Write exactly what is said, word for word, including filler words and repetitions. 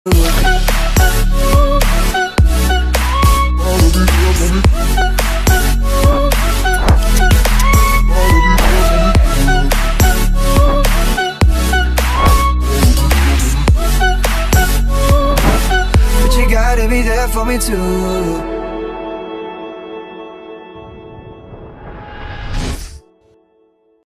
But you gotta be there for me too.